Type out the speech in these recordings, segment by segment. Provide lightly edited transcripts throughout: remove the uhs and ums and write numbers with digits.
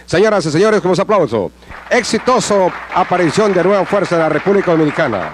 Señoras y señores, con los aplausos. Exitoso aparición de Nueva Fuerza de la República Dominicana.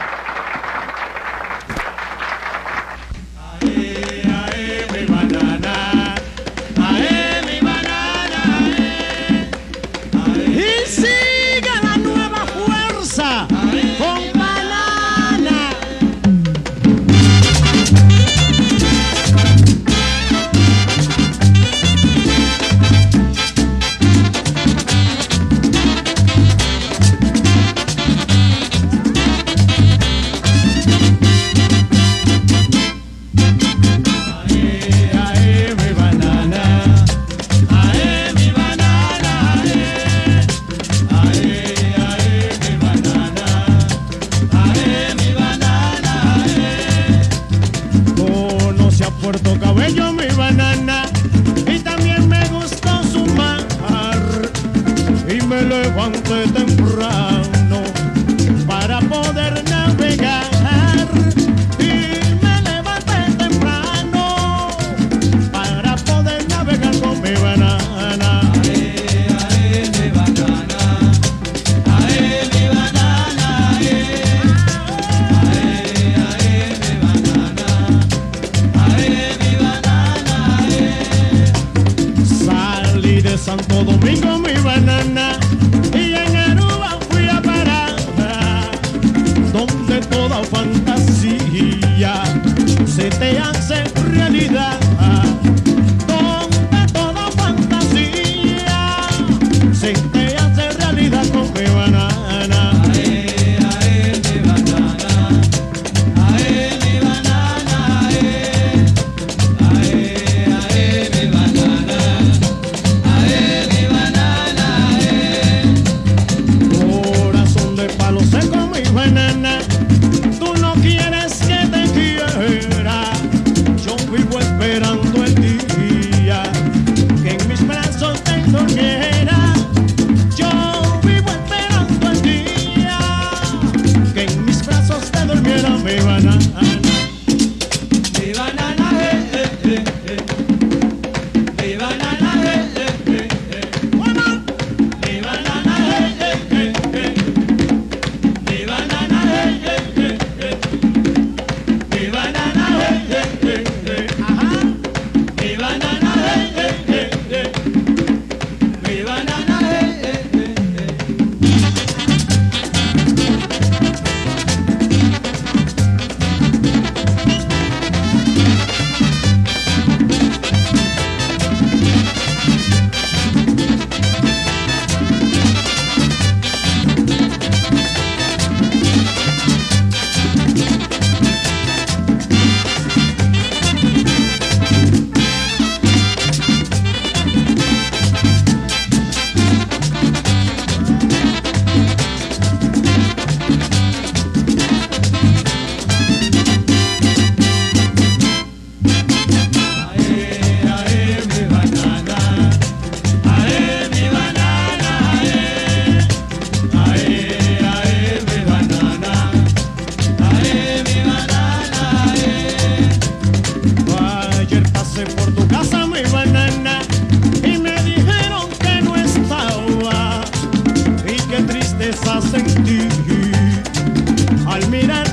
Puerto Cabello mi banana y también me gustó su mar y me levanté temprano para poder navegar y me levanté temprano para poder navegar con mi banana. Ae, mi banana, ae, mi banana, ae, mi banana. Salí de Santo Domingo mi banana y en Aruba fui a parar donde toda fantasía se te hace realidad, donde toda fantasía se te hace realidad con mi banana. Banana, tú no quieres que te quiera, yo vivo esperando el día que en mis brazos te durmiera. Yo vivo esperando el día que en mis brazos te durmiera mi banana. Mi banana, mi banana, mi banana, por tu casa mi banana y me dijeron que no estaba y qué tristeza sentí al mirar